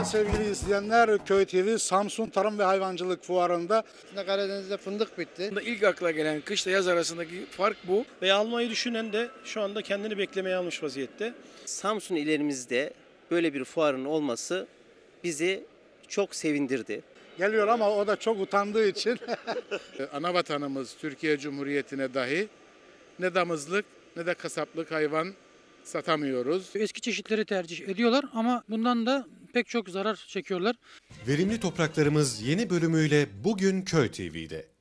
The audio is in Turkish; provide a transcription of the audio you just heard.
sevgili izleyenler. Köy TV Samsun Tarım ve Hayvancılık Fuarı'nda. Karadeniz'de fındık bitti. İlk akla gelen kışla yaz arasındaki fark bu. Ve almayı düşünen de şu anda kendini beklemeye almış vaziyette. Samsun ilerimizde böyle bir fuarın olması bizi çok sevindirdi. Geliyor ama o da çok utandığı için. Ana vatanımız Türkiye Cumhuriyeti'ne dahi ne damızlık ne de kasaplık hayvan satamıyoruz. Eski çeşitleri tercih ediyorlar ama bundan da pek çok zarar çekiyorlar. Verimli topraklarımız yeni bölümüyle bugün Köy TV'de.